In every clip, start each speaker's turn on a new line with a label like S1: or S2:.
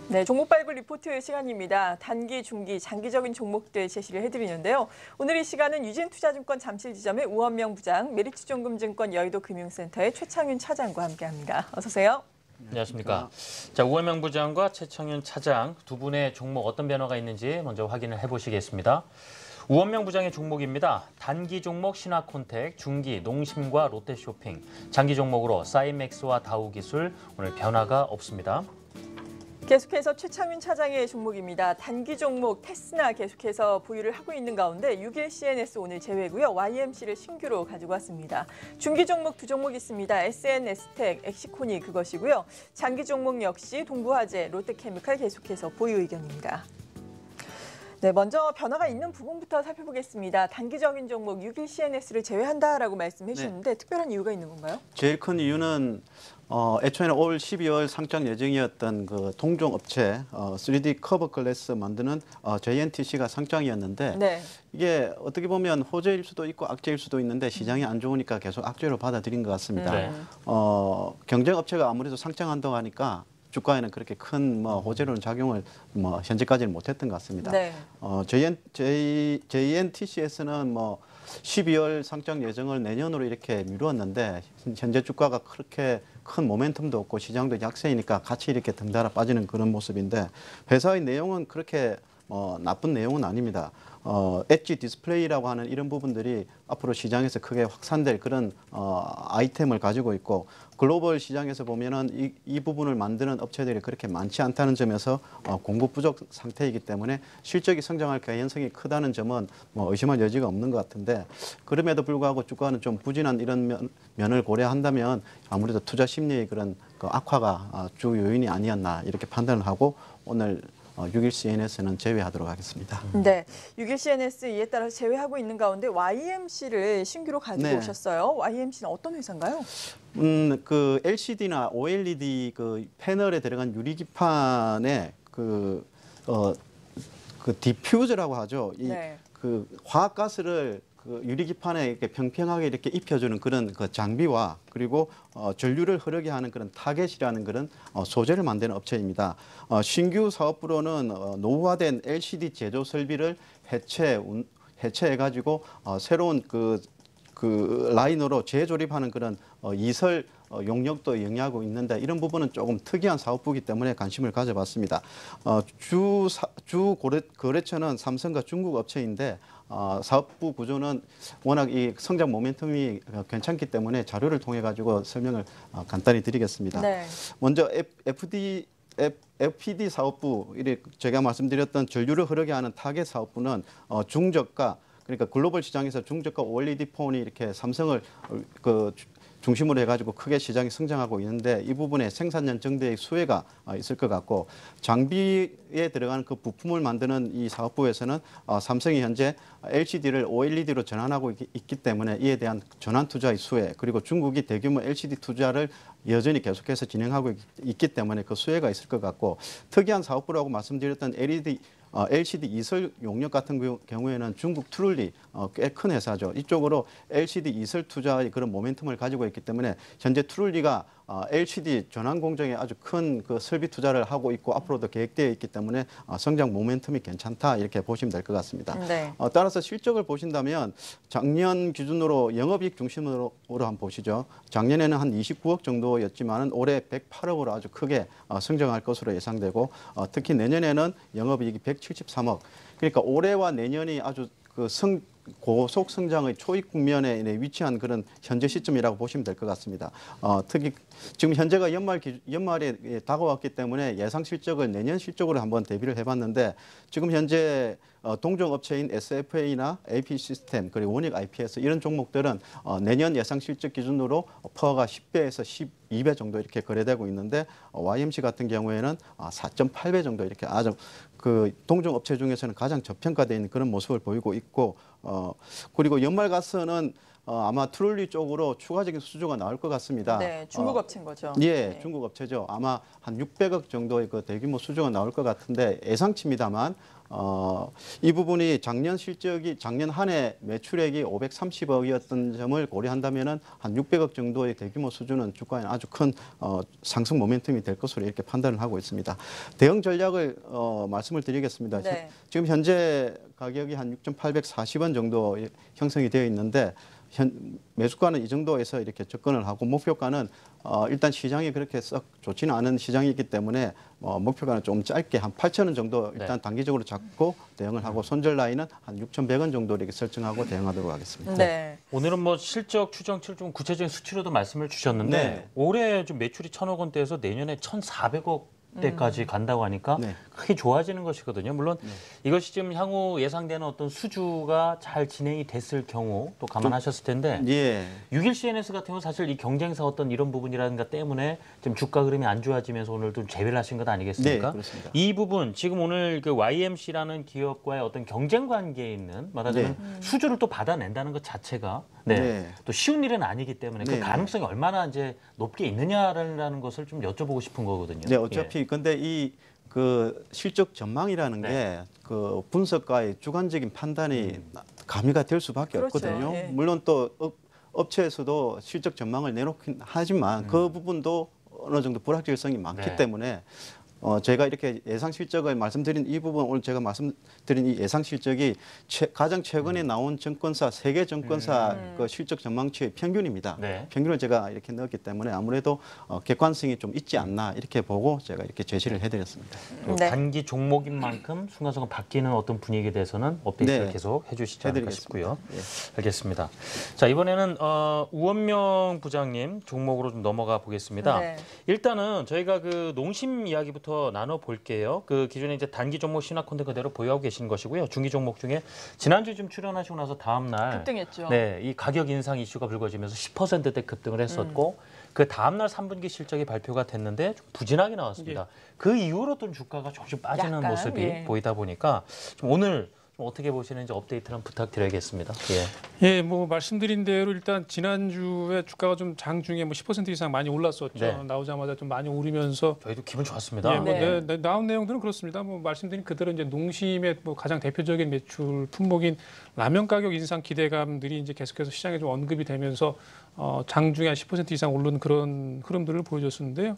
S1: 네, 종목 발굴 리포트 시간입니다. 단기, 중기, 장기적인 종목들 제시를 해드리는데요. 오늘 이 시간은 유진투자증권 잠실지점의 우원명 부장, 메리츠존금증권 여의도금융센터의 최창윤 차장과 함께합니다. 어서 오세요.
S2: 안녕하십니까. 자, 우원명 부장과 최창윤 차장 두 분의 종목 어떤 변화가 있는지 먼저 확인을 해보시겠습니다. 우원명 부장의 종목입니다. 단기 종목 신화콘텍, 중기 농심과 롯데쇼핑, 장기 종목으로 사이맥스와 다우기술 오늘 변화가 없습니다.
S1: 계속해서 최창윤 차장의 종목입니다. 단기 종목 테스나 계속해서 보유를 하고 있는 가운데 6일 CNS 오늘 제외고요. YMC를 신규로 가지고 왔습니다. 중기 종목 두 종목 있습니다. SNS텍, 엑시코니 그것이고요. 장기 종목 역시 동부화재, 롯데케미칼 계속해서 보유 의견입니다. 네, 먼저 변화가 있는 부분부터 살펴보겠습니다. 단기적인 종목 6일 CNS를 제외한다라고 말씀해 주셨는데 특별한 이유가 있는 건가요?
S3: 제일 큰 이유는 애초에는 올 12월 상장 예정이었던 그 동종업체 3D 커버 글래스 만드는 JNTC가 상장이었는데
S1: 네.
S3: 이게 어떻게 보면 호재일 수도 있고 악재일 수도 있는데 시장이 안 좋으니까 계속 악재로 받아들인 것 같습니다.
S2: 네.
S3: 경쟁업체가 아무래도 상장한다고 하니까 주가에는 그렇게 큰 호재로는 작용을 현재까지는 못했던 것 같습니다.
S1: 네.
S3: JNTC에서는 12월 상장 예정을 내년으로 이렇게 미루었는데 현재 주가가 그렇게 큰 모멘텀도 없고 시장도 약세이니까 같이 이렇게 등달아 빠지는 그런 모습인데 회사의 내용은 그렇게 나쁜 내용은 아닙니다. 엣지 디스플레이라고 하는 이런 부분들이 앞으로 시장에서 크게 확산될 그런 아이템을 가지고 있고 글로벌 시장에서 보면은 이 부분을 만드는 업체들이 그렇게 많지 않다는 점에서 공급 부족 상태이기 때문에 실적이 성장할 개연성이 크다는 점은 의심할 여지가 없는 것 같은데 그럼에도 불구하고 주가는 좀 부진한 이런 면을 고려한다면 아무래도 투자 심리의 그런 악화가 주 요인이 아니었나 이렇게 판단을 하고 오늘 6일 CNS는 제외하도록 하겠습니다.
S1: 네, 6일 CNS 이에 따라 제외하고 있는 가운데 YMC를 신규로 가지고
S3: 네.
S1: 오셨어요. YMC는 어떤 회사인가요?
S3: 그 LCD나 OLED 그 패널에 들어간 유리기판에 그 디퓨저라고 하죠.
S1: 네.
S3: 그 화학가스를 그 유리기판에 이렇게 평평하게 이렇게 입혀주는 그런 그 장비와 그리고 전류를 흐르게 하는 그런 타겟이라는 그런 소재를 만드는 업체입니다. 신규 사업부로는 노후화된 LCD 제조 설비를 해체해가지고 새로운 그 라인으로 재조립하는 그런 이설 용역도 영위하고 있는데 이런 부분은 조금 특이한 사업부이기 때문에 관심을 가져봤습니다. 주 거래처는 삼성과 중국 업체인데 사업부 구조는 워낙 이 성장 모멘텀이 괜찮기 때문에 자료를 통해 가지고 설명을 간단히 드리겠습니다.
S1: 네.
S3: 먼저 FPD 사업부, 제가 말씀드렸던 전류를 흐르게 하는 타겟 사업부는 중저가 그러니까 글로벌 시장에서 중저가 OLED 폰이 이렇게 삼성을 중심으로 해가지고 크게 시장이 성장하고 있는데 이 부분에 생산년 정대의 수혜가 있을 것 같고 장비에 들어가는 그 부품을 만드는 이 사업부에서는 삼성이 현재 LCD를 OLED로 전환하고 있기 때문에 이에 대한 전환 투자의 수혜 그리고 중국이 대규모 LCD 투자를 여전히 계속해서 진행하고 있기 때문에 그 수혜가 있을 것 같고 특이한 사업부라고 말씀드렸던 LCD 이설 용역 같은 경우에는 중국 트룰리 꽤 큰 회사죠. 이쪽으로 LCD 이설 투자의 그런 모멘텀을 가지고 있기 때문에 현재 트룰리가 LCD 전환 공정에 아주 큰 그 설비 투자를 하고 있고 앞으로도 계획되어 있기 때문에 성장 모멘텀이 괜찮다 이렇게 보시면 될 것 같습니다.
S1: 네.
S3: 따라서 실적을 보신다면 작년 기준으로 영업이익 중심으로 한번 보시죠. 작년에는 한 29억 정도였지만 올해 108억으로 아주 크게 성장할 것으로 예상되고 특히 내년에는 영업이익이 173억. 그러니까 올해와 내년이 아주 고속 성장의 초입 국면에 위치한 그런 현재 시점이라고 보시면 될 것 같습니다. 특히 지금 현재가 연말에 다가왔기 때문에 예상 실적을 내년 실적으로 한번 대비를 해봤는데 지금 현재 동종업체인 SFA나 AP 시스템 그리고 원익 IPS 이런 종목들은 내년 예상 실적 기준으로 퍼가 10배에서 12배 정도 이렇게 거래되고 있는데 YMC 같은 경우에는 4.8배 정도 이렇게 아주 그 동종업체 중에서는 가장 저평가되어 있는 그런 모습을 보이고 있고 그리고 연말 가서는 아마 트롤리 쪽으로 추가적인 수주가 나올 것 같습니다.
S1: 네, 중국 업체인 거죠.
S3: 예,
S1: 네.
S3: 중국 업체죠. 아마 한 600억 정도의 그 대규모 수주가 나올 것 같은데 예상치입니다만 이 부분이 작년 한 해 매출액이 530억이었던 점을 고려한다면은 한 600억 정도의 대규모 수주는 주가에 아주 큰 상승 모멘텀이 될 것으로 이렇게 판단을 하고 있습니다. 대응 전략을 말씀을 드리겠습니다.
S1: 네.
S3: 지금 현재 가격이 한 6,840원 정도 형성이 되어 있는데 매수가는 이 정도에서 이렇게 접근을 하고 목표가는 일단 시장이 그렇게 썩 좋지는 않은 시장이기 때문에 목표가는 좀 짧게 한 8,000원 정도 일단 단기적으로 잡고 대응을 하고 손절 라인은 한 6,100원 정도 이렇게 설정하고 대응하도록 하겠습니다.
S1: 네.
S2: 오늘은 뭐 실적 추정치를 좀 구체적인 수치로도 말씀을 주셨는데
S3: 네.
S2: 올해 좀 매출이 1,000억 원대에서 내년에 1,400억 때까지 간다고 하니까
S3: 네.
S2: 크게 좋아지는 것이거든요. 물론 이것이 지금 향후 예상되는 어떤 수주가 잘 진행이 됐을 경우 또 감안하셨을 텐데
S3: 예.
S2: 6.1CNS 같은 경우는 사실 이 경쟁사 어떤 이런 부분이라든가 때문에 좀 주가 흐름이 안 좋아지면서 오늘 좀 제외를 하신 것 아니겠습니까?
S3: 네, 그렇습니다.
S2: 이 부분 지금 오늘 그 YMC라는 기업과의 어떤 경쟁 관계에 있는 말하자면 수주를 또 받아낸다는 것 자체가
S3: 네.
S2: 또 쉬운 일은 아니기 때문에 그
S3: 네.
S2: 가능성이 얼마나 이제 높게 있느냐라는 것을 좀 여쭤보고 싶은 거거든요.
S3: 네, 어차피 근데 이 그 실적 전망이라는
S2: 네.
S3: 게 그 분석가의 주관적인 판단이 가미가 될 수밖에
S1: 그렇죠.
S3: 없거든요.
S1: 예.
S3: 물론 또 업체에서도 실적 전망을 내놓긴 하지만 그 부분도 어느 정도 불확실성이 많기
S2: 네.
S3: 때문에 제가 이렇게 예상 실적을 말씀드린 이 부분 오늘 제가 말씀드린 이 예상 실적이 가장 최근에 나온 증권사 세계 증권사 그 실적 전망치의 평균입니다.
S2: 네.
S3: 평균을 제가 이렇게 넣었기 때문에 아무래도 객관성이 좀 있지 않나 이렇게 보고 제가 이렇게 제시를 해드렸습니다.
S2: 또
S1: 네.
S2: 단기 종목인 만큼 순간순간 바뀌는 어떤 분위기에 대해서는 업데이트를
S3: 네.
S2: 계속 해주시지 않을까
S3: 해드리겠습니다.
S2: 싶고요.
S3: 예.
S2: 알겠습니다. 자, 이번에는 우원명 부장님 종목으로 좀 넘어가 보겠습니다.
S1: 네.
S2: 일단은 저희가 그 농심 이야기부터 나눠 볼게요. 그 기존에 이제 단기 종목 신화콘대 그대로 보유하고 계신 것이고요. 중기 종목 중에 지난주에 좀 출연하시고 나서 다음 날
S1: 급등했죠.
S2: 네, 이 가격 인상 이슈가 불거지면서 10%대 급등을 했었고 그 다음 날 3분기 실적이 발표가 됐는데 좀 부진하게 나왔습니다. 그 이후로 또 주가가 조금씩 빠지는
S1: 약간,
S2: 모습이
S1: 예.
S2: 보이다 보니까 좀 오늘 좀 어떻게 보시는지 업데이트를 부탁드려야겠습니다. 예.
S4: 예, 뭐 말씀드린 대로 일단 지난주에 주가가 좀 장중에 뭐 10% 이상 많이 올랐었죠.
S2: 네.
S4: 나오자마자 좀 많이 오르면서
S2: 저희도 기분 좋았습니다.
S4: 예, 뭐
S1: 네.
S4: 나온 내용들은 그렇습니다. 뭐 말씀드린 그대로 이제 농심의 뭐 가장 대표적인 매출 품목인 라면 가격 인상 기대감들이 이제 계속해서 시장에 좀 언급이 되면서 장중에 한 10% 이상 오른 그런 흐름들을 보여줬었는데요.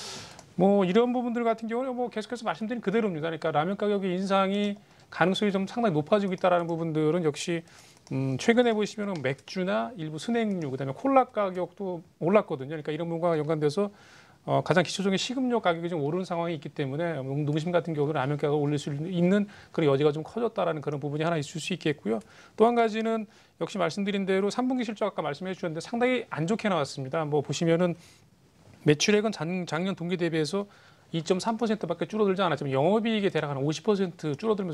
S4: 뭐 이런 부분들 같은 경우는 뭐 계속해서 말씀드린 그대로입니다. 그러니까 라면 가격의 인상이 가능성이 좀 상당히 높아지고 있다라는 부분들은 역시 최근에 보시면 맥주나 일부 순행류 그다음에 콜라 가격도 올랐거든요. 그러니까 이런 부분과 연관돼서 가장 기초적인 식음료 가격이 좀 오르는 상황이 있기 때문에 농심 같은 경우는 라면 가격을 올릴 수 있는 그런 여지가 좀 커졌다라는 그런 부분이 하나 있을 수 있겠고요. 또 한 가지는 역시 말씀드린 대로 3분기 실적 아까 말씀해 주셨는데 상당히 안 좋게 나왔습니다. 뭐 보시면은 매출액은 작년 동기 대비해서 2.3%밖에 줄어들지 않았지만 영업이익이 대략 한 50% 줄어들면서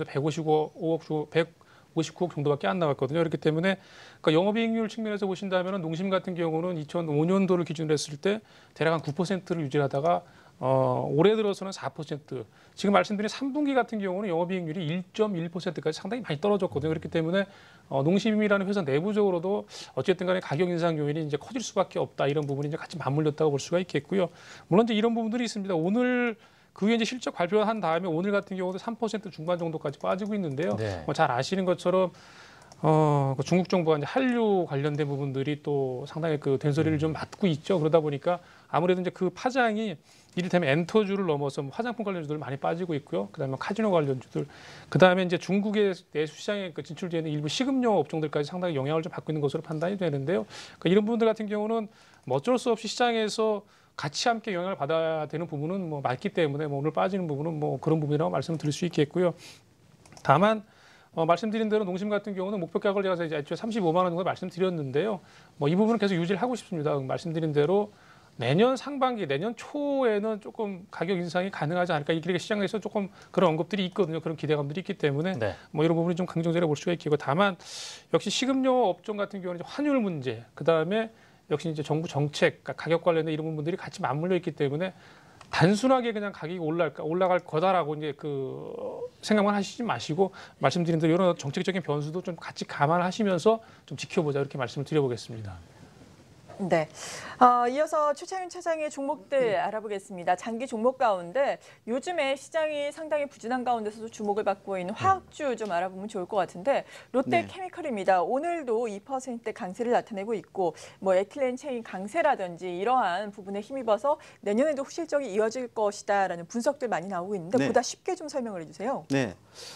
S4: 159억 정도밖에 안 나왔거든요. 그렇기 때문에 그러니까 영업이익률 측면에서 보신다면 농심 같은 경우는 2005년도를 기준으로 했을 때 대략 한 9%를 유지하다가 올해 들어서는 4%. 지금 말씀드린 3분기 같은 경우는 영업이익률이 1.1%까지 상당히 많이 떨어졌거든요. 그렇기 때문에 농심이라는 회사 내부적으로도 어쨌든 간에 가격 인상 요인이 이제 커질 수밖에 없다. 이런 부분이 이제 같이 맞물렸다고 볼 수가 있겠고요. 물론 이제 이런 부분들이 있습니다. 오늘 그 후에 이제 실적 발표한 다음에 오늘 같은 경우도 3% 중반 정도까지 빠지고 있는데요.
S2: 네.
S4: 뭐 잘 아시는 것처럼 그 중국 정부가 이제 한류 관련된 부분들이 또 상당히 그 된소리를 좀 맡고 있죠. 그러다 보니까 아무래도 이제 그 파장이 이를테면 엔터주를 넘어서 뭐 화장품 관련주들 많이 빠지고 있고요. 그다음에 카지노 관련주들, 그다음에 이제 중국의 내수 시장에 그 진출되어 있는 일부 식음료 업종들까지 상당히 영향을 좀 받고 있는 것으로 판단이 되는데요. 그러니까 이런 부분들 같은 경우는 뭐 어쩔 수 없이 시장에서 같이 함께 영향을 받아야 되는 부분은 뭐 맞기 때문에 뭐 오늘 빠지는 부분은 뭐 그런 부분이라고 말씀드릴 수 있겠고요. 다만 말씀드린 대로 농심 같은 경우는 목표 가격을 제가 이제 35만 원 정도 말씀드렸는데요. 뭐 이 부분은 계속 유지를 하고 싶습니다. 말씀드린 대로 내년 상반기, 내년 초에는 조금 가격 인상이 가능하지 않을까. 이렇게 시장에서 조금 그런 언급들이 있거든요. 그런 기대감들이 있기 때문에
S2: 네.
S4: 뭐 이런 부분이 좀 긍정적으로 볼 수가 있겠고, 다만 역시 식음료 업종 같은 경우는 이제 환율 문제, 그 다음에 역시 이제 정부 정책, 그러니까 가격 관련된 이런 부분들이 같이 맞물려 있기 때문에 단순하게 그냥 가격이 올라갈 거다라고 이제 그 생각만 하시지 마시고 말씀드린 대로 이런 정책적인 변수도 좀 같이 감안하시면서 좀 지켜보자 이렇게 말씀을 드려보겠습니다.
S1: 네. 이어서 최창윤 차장의 종목들 알아보겠습니다. 장기 종목 가운데 요즘에 시장이 상당히 부진한 가운데서도 주목을 받고 있는 화학주 좀 알아보면 좋을 것 같은데 롯데케미컬입니다. 오늘도 2%대 강세를 나타내고 있고 뭐 에틸렌 체인 강세라든지 이러한 부분에 힘입어서 내년에도 실적이 이어질 것이다라는 분석들 많이 나오고 있는데
S3: 네.
S1: 보다 쉽게 좀 설명을 해주세요.
S3: 네.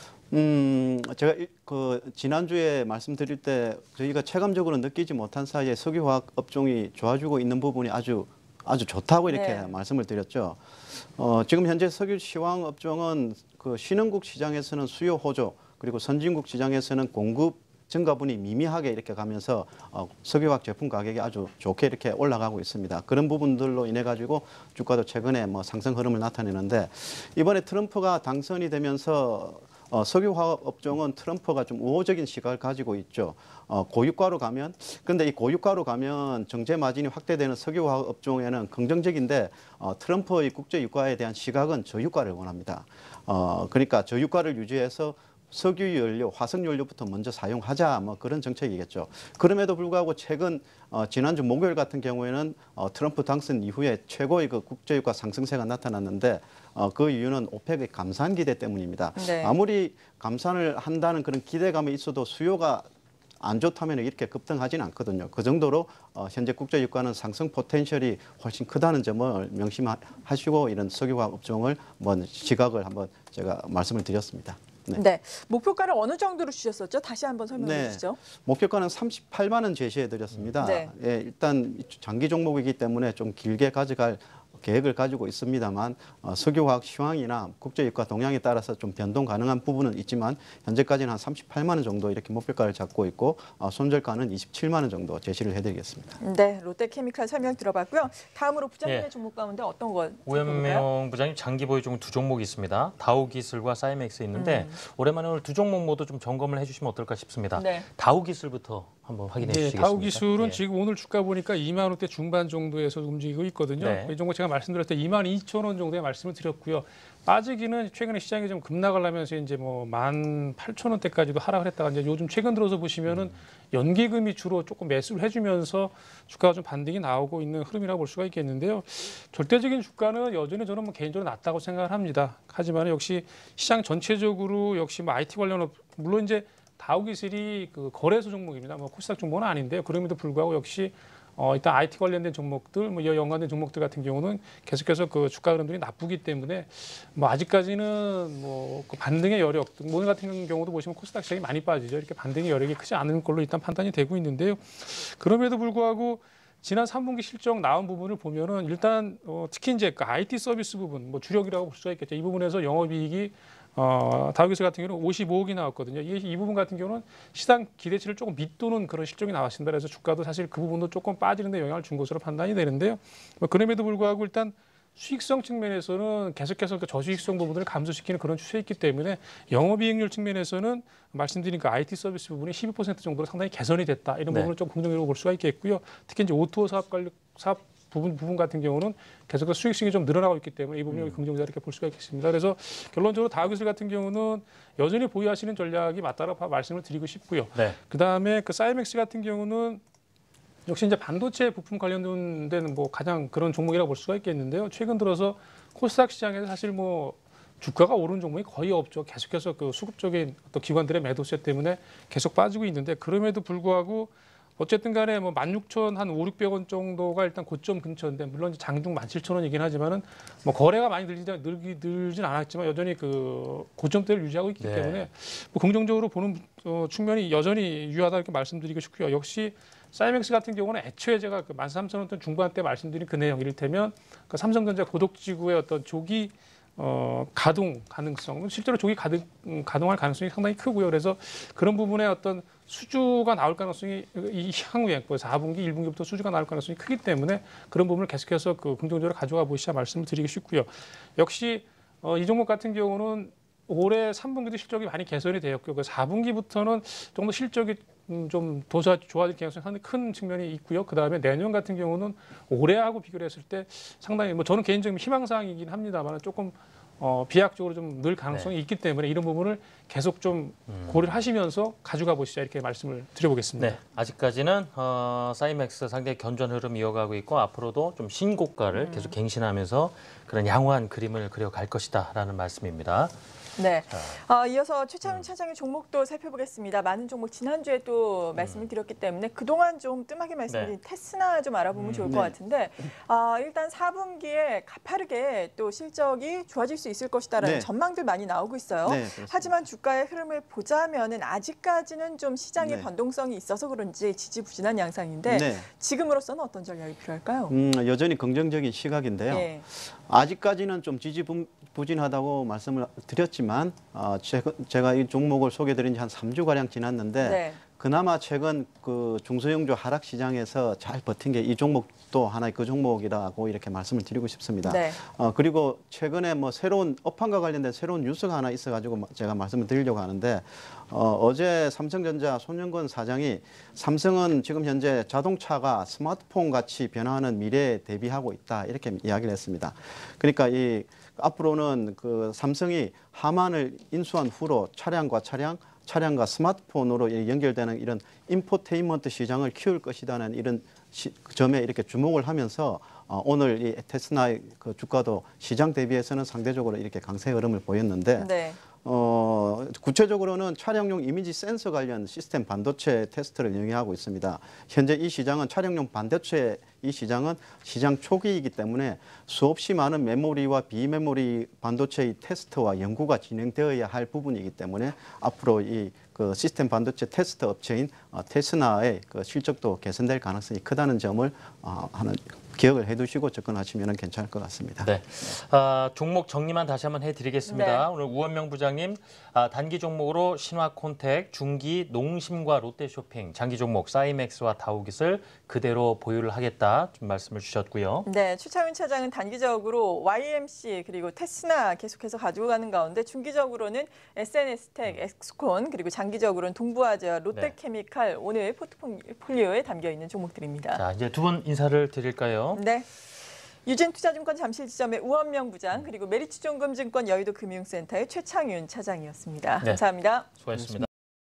S3: 제가 그 지난주에 말씀드릴 때 저희가 체감적으로 느끼지 못한 사이에 석유화학 업종이 좋아지고 있는 부분이 아주 좋다고 이렇게
S1: 네.
S3: 말씀을 드렸죠. 지금 현재 석유 시황 업종은 그 신흥국 시장에서는 수요 호조 그리고 선진국 시장에서는 공급 증가분이 미미하게 이렇게 가면서 석유화학 제품 가격이 아주 좋게 이렇게 올라가고 있습니다. 그런 부분들로 인해 가지고 주가도 최근에 뭐 상승 흐름을 나타내는데 이번에 트럼프가 당선이 되면서 석유화학 업종은 트럼프가 좀 우호적인 시각을 가지고 있죠. 고유가로 가면, 근데 이 고유가로 가면 정제 마진이 확대되는 석유화학 업종에는 긍정적인데 트럼프의 국제 유가에 대한 시각은 저유가를 원합니다. 그러니까 저유가를 유지해서 석유 연료, 화석 연료부터 먼저 사용하자 뭐 그런 정책이겠죠. 그럼에도 불구하고 최근 지난주 목요일 같은 경우에는 트럼프 당선 이후에 최고의 그 국제유가 상승세가 나타났는데 그 이유는 오펙의 감산 기대 때문입니다.
S1: 네.
S3: 아무리 감산을 한다는 그런 기대감이 있어도 수요가 안 좋다면 이렇게 급등하지는 않거든요. 그 정도로 현재 국제유가는 상승 포텐셜이 훨씬 크다는 점을 명심하시고 이런 석유화학 업종을 한번 시각을 한번 제가 말씀을 드렸습니다.
S1: 네. 목표가를 어느 정도로 주셨었죠? 다시 한번 설명해 주시죠.
S3: 목표가는 38만 원 제시해 드렸습니다.
S1: 네.
S3: 예, 일단 장기 종목이기 때문에 좀 길게 가져갈 계획을 가지고 있습니다만 석유화학 시황이나 국제유가 동향에 따라서 좀 변동 가능한 부분은 있지만 현재까지는 한 38만 원 정도 이렇게 목표가를 잡고 있고 손절가는 27만 원 정도 제시를 해드리겠습니다.
S1: 네, 롯데케미칼 설명 들어봤고요. 다음으로 부장님의
S2: 예.
S1: 종목 가운데 어떤 거
S2: 우현명 부장님 장기 보유 종목 두 종목이 있습니다. 다우기술과 사이맥스 있는데 오랜만에 오늘 두 종목 모두 좀 점검을 해주시면 어떨까 싶습니다.
S1: 네.
S2: 다우기술부터 한번 확인해 주시겠습니까?
S4: 다우기술은
S2: 예.
S4: 지금 오늘 주가 보니까 2만 원대 중반 정도에서 움직이고 있거든요.
S2: 네.
S4: 이 종목 제가 말씀드렸을 때 2만 2천 원 정도에 말씀을 드렸고요. 빠지기는 최근에 시장이 좀 급락을 하면서 이제 뭐 18,000원대까지도 하락을 했다가 이제 요즘 최근 들어서 보시면은 연기금이 주로 조금 매수를 해주면서 주가가 좀 반등이 나오고 있는 흐름이라고 볼 수가 있겠는데요. 절대적인 주가는 여전히 저는 뭐 개인적으로 낮다고 생각을 합니다. 하지만 역시 시장 전체적으로 역시 뭐 IT 관련 물론 이제 다우기술이 그 거래소 종목입니다. 뭐 코스닥 종목은 아닌데요. 그럼에도 불구하고 역시 일단 IT 관련된 종목들, 뭐 연관된 종목들 같은 경우는 계속해서 그 주가 흐름들이 나쁘기 때문에 뭐 아직까지는 뭐 그 반등의 여력, 오늘 같은 경우도 보시면 코스닥 시장이 많이 빠지죠. 이렇게 반등의 여력이 크지 않은 걸로 일단 판단이 되고 있는데요. 그럼에도 불구하고 지난 3분기 실적 나온 부분을 보면은 일단 특히 이제 그 IT 서비스 부분, 뭐 주력이라고 볼 수가 있겠죠. 이 부분에서 영업이익이 다우기술 같은 경우는 55억이 나왔거든요. 이 부분 같은 경우는 시장 기대치를 조금 밑도는 그런 실적이 나왔습니다. 그래서 주가도 사실 그 부분도 조금 빠지는데 영향을 준 것으로 판단이 되는데요. 뭐 그럼에도 불구하고 일단 수익성 측면에서는 계속해서 그 저수익성 부분을 감소시키는 그런 추세에 있기 때문에 영업이익률 측면에서는 말씀드린 그 IT 서비스 부분이 12% 정도로 상당히 개선이 됐다. 이런
S2: 네.
S4: 부분을 좀 긍정적으로 볼 수가 있겠고요. 특히 이제 오토 사업 부분 같은 경우는 계속해서 수익성이 좀 늘어나고 있기 때문에 이 부분이 긍정적으로 이렇게 볼 수가 있겠습니다. 그래서 결론적으로 다우기술 같은 경우는 여전히 보유하시는 전략이 맞다라고 말씀을 드리고 싶고요.
S2: 네.
S4: 그다음에 그 사이맥스 같은 경우는 역시 이제 반도체 부품 관련된 뭐 가장 그런 종목이라고 볼 수가 있겠는데요. 최근 들어서 코스닥 시장에서 사실 뭐 주가가 오른 종목이 거의 없죠. 계속해서 그 수급적인 어떤 기관들의 매도세 때문에 계속 빠지고 있는데 그럼에도 불구하고 어쨌든 간에 뭐 16,000 한 500-600원 정도가 일단 고점 근처인데 물론 장중 17,000원이긴 하지만은 뭐 거래가 많이 늘진 않았지만 여전히 그 고점대를 유지하고 있기
S2: 네.
S4: 때문에 뭐 긍정적으로 보는 측면이 여전히 유효하다 이렇게 말씀드리고 싶고요. 역시 사이맥스 같은 경우는 애초에 제가 그 13,000원대 중반대 말씀드린 그 내용 이를테면 그 삼성전자 고덕지구의 어떤 조기 가동 가능성, 실제로 조기 가동할 가능성이 상당히 크고요. 그래서 그런 부분에 어떤 수주가 나올 가능성이 이 향후에 4분기, 1분기부터 수주가 나올 가능성이 크기 때문에 그런 부분을 계속해서 그 긍정적으로 가져가 보시자 말씀을 드리고 싶고요. 역시 이 종목 같은 경우는 올해 3분기도 실적이 많이 개선이 되었고요. 그 4분기부터는 좀 더 실적이 좀 좋아질 가능성이 상당히 큰 측면이 있고요. 그다음에 내년 같은 경우는 올해하고 비교를 했을 때 상당히 뭐 저는 개인적인 희망사항이긴 합니다만 조금 비약적으로 좀 늘 가능성이 있기 때문에 이런 부분을 계속 좀 고려를 하시면서 가져가 보시자 이렇게 말씀을 드려보겠습니다.
S2: 네, 아직까지는 사이맥스 상당히 견조한 흐름 이어가고 있고 앞으로도 좀 신고가를 계속 갱신하면서 그런 양호한 그림을 그려갈 것이다라는 말씀입니다.
S1: 네. 이어서 최창윤 차장의 종목도 살펴보겠습니다. 많은 종목 지난주에 또 말씀을 드렸기 때문에 그동안 좀 뜸하게 말씀드린 테스나 좀 알아보면 좋을 것 같은데 일단 4분기에 가파르게 또 실적이 좋아질 수 있을 것이다라는 전망들 많이 나오고 있어요. 하지만 주가의 흐름을 보자면은 아직까지는 좀 시장의 변동성이 있어서 그런지 지지부진한 양상인데 지금으로서는 어떤 전략이 필요할까요?
S3: 여전히 긍정적인 시각인데요. 아직까지는 좀 지지부진하다고 말씀을 드렸지만 제가 이 종목을 소개드린 지 한 3주가량 지났는데 그나마 최근 그 중소형주 하락 시장에서 잘 버틴 게 이 종목도 하나의 그 종목이라고 이렇게 말씀을 드리고 싶습니다. 그리고 최근에 뭐 새로운 업황과 관련된 새로운 뉴스가 하나 있어가지고 제가 말씀을 드리려고 하는데 어제 삼성전자 손영건 사장이 삼성은 지금 현재 자동차가 스마트폰 같이 변화하는 미래에 대비하고 있다 이렇게 이야기를 했습니다. 그러니까 이 앞으로는 그 삼성이 하만을 인수한 후로 차량과 스마트폰으로 연결되는 이런 인포테인먼트 시장을 키울 것이라는 이런 점에 이렇게 주목을 하면서 오늘 이 테스나의 그 주가도 시장 대비해서는 상대적으로 이렇게 강세 흐름을 보였는데 구체적으로는 차량용 이미지 센서 관련 시스템 반도체 테스트를 영위하고 있습니다. 현재 이 시장은 차량용 반도체 이 시장은 시장 초기이기 때문에 수없이 많은 메모리와 비메모리 반도체의 테스트와 연구가 진행되어야 할 부분이기 때문에 앞으로 이 그 시스템 반도체 테스트 업체인 테스나의 그 실적도 개선될 가능성이 크다는 점을 하는 기억을 해두시고 접근하시면 괜찮을 것 같습니다.
S2: 네, 종목 정리만 다시 한번 해드리겠습니다. 오늘 우원명 부장님 단기 종목으로 신화콘텍, 중기 농심과 롯데쇼핑, 장기 종목 사이맥스와 다우깃을 그대로 보유를 하겠다 좀 말씀을 주셨고요.
S1: 네, 최창윤 차장은 단기적으로 YMC 그리고 테스나 계속해서 가지고 가는 가운데 중기적으로는 SNS텍, 엑스콘 그리고 장기적으로는 동부아재와 롯데케미칼 오늘 포트폴리오에 담겨 있는 종목들입니다.
S2: 자, 이제 두 분 인사를 드릴까요?
S1: 네. 유진투자증권 잠실지점의 우원명 부장 그리고 메리츠종금증권 여의도금융센터의 최창윤 차장이었습니다. 감사합니다.
S2: 수고하셨습니다.